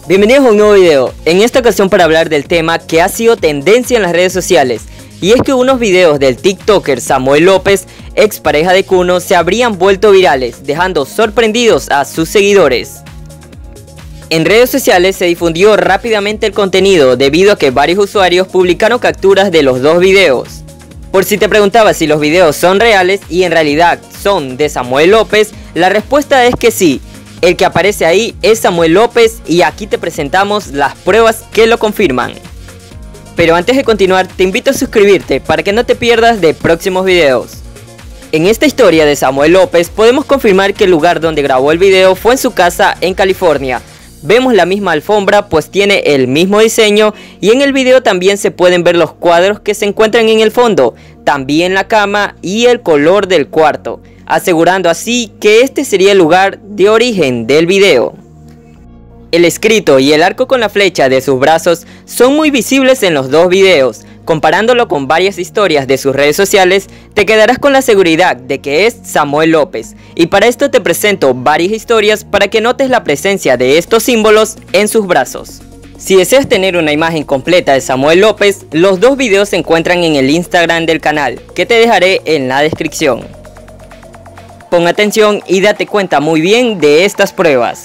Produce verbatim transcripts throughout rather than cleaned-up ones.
Bienvenidos a un nuevo video, en esta ocasión para hablar del tema que ha sido tendencia en las redes sociales. Y es que unos videos del tiktoker Samuel López, ex pareja de Kuno, se habrían vuelto virales, dejando sorprendidos a sus seguidores. En redes sociales se difundió rápidamente el contenido debido a que varios usuarios publicaron capturas de los dos videos. Por si te preguntabas si los videos son reales y en realidad son de Samuel López, la respuesta es que sí. El que aparece ahí es Samuel López y aquí te presentamos las pruebas que lo confirman. Pero antes de continuar, te invito a suscribirte para que no te pierdas de próximos videos. En esta historia de Samuel López podemos confirmar que el lugar donde grabó el video fue en su casa en California. Vemos la misma alfombra pues tiene el mismo diseño y en el video también se pueden ver los cuadros que se encuentran en el fondo, también la cama y el color del cuarto, asegurando así que este sería el lugar de origen del video. El escrito y el arco con la flecha de sus brazos son muy visibles en los dos videos. Comparándolo con varias historias de sus redes sociales, te quedarás con la seguridad de que es Samuel López. Y para esto te presento varias historias para que notes la presencia de estos símbolos en sus brazos. Si deseas tener una imagen completa de Samuel López, los dos videos se encuentran en el Instagram del canal, que te dejaré en la descripción. Pon atención y date cuenta muy bien de estas pruebas.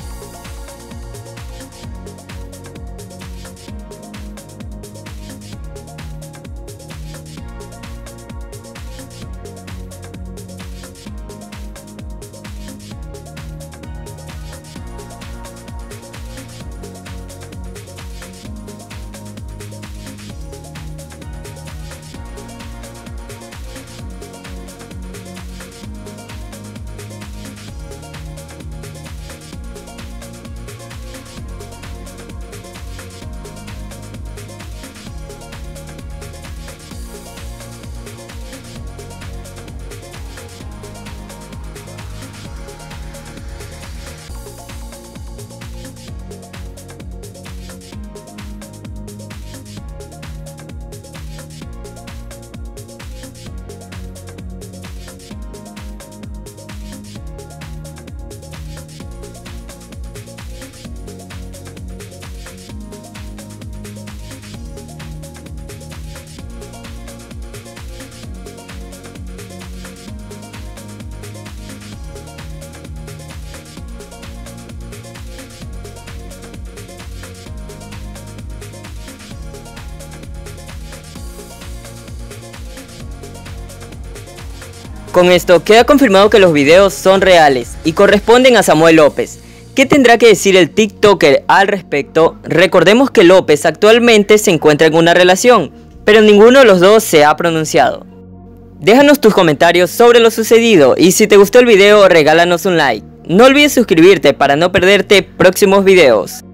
Con esto queda confirmado que los videos son reales y corresponden a Samuel López. ¿Qué tendrá que decir el tiktoker al respecto? Recordemos que López actualmente se encuentra en una relación, pero ninguno de los dos se ha pronunciado. Déjanos tus comentarios sobre lo sucedido y si te gustó el video regálanos un like. No olvides suscribirte para no perderte próximos videos.